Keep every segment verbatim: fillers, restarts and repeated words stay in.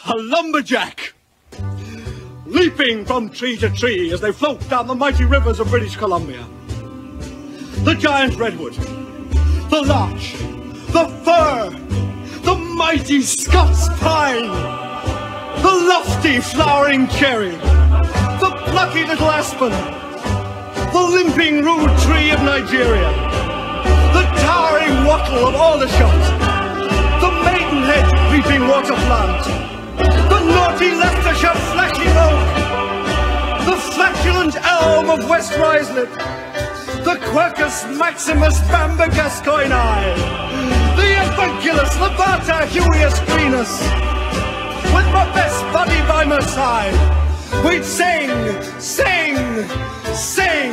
a lumberjack, leaping from tree to tree as they float down the mighty rivers of British Columbia. The giant redwood, the larch, the fir, the mighty Scots pine, the lofty flowering cherry, the plucky little aspen, the limping rude tree of Nigeria, the towering wattle of Aldershot, the maidenhead creeping water plant, the naughty Leicestershire flashing oak, the flatulent elm of West Ruislip, the Quercus maximus bamba gascoignei, the Edmunculus labata huius greenus. With my best buddy by my side, we'd sing, sing, sing.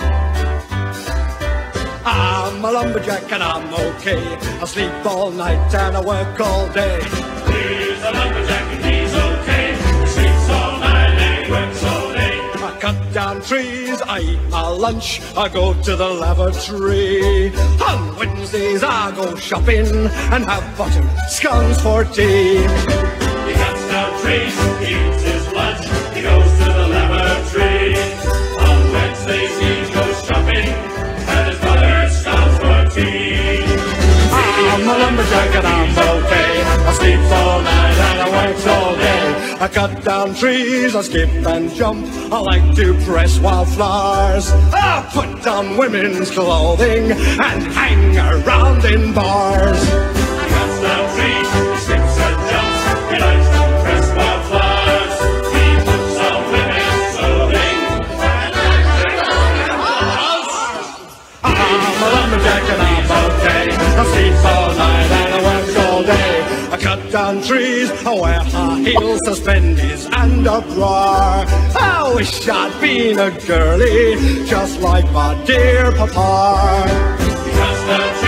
I'm a lumberjack and I'm okay. I sleep all night and I work all day. He's a lumberjack and he's okay. He sleeps all night and he works all day. I cut down trees, I eat my lunch, I go to the lavatory. On Wednesdays I go shopping and have buttered scones for tea. He cuts down trees, he eats his lunch, he goes to the lavatory. On Wednesdays he goes shopping and his mother scones for tea. I'm a lumberjack and I'm okay. I sleep all night and I work all day. I cut down trees, I skip and jump, I like to press wildflowers. I put on women's clothing and hang around in bars. He cuts down trees, he skips and jumps, he likes to press wildflowers. He puts on women's clothing and hangs around in bars. I'm a lumberjack and I'm okay. I sleep all night and I work all day. I cut down trees, I wear high heels, suspenders and a bra. I wish I'd been a girlie, just like my dear papa. He cuts down trees.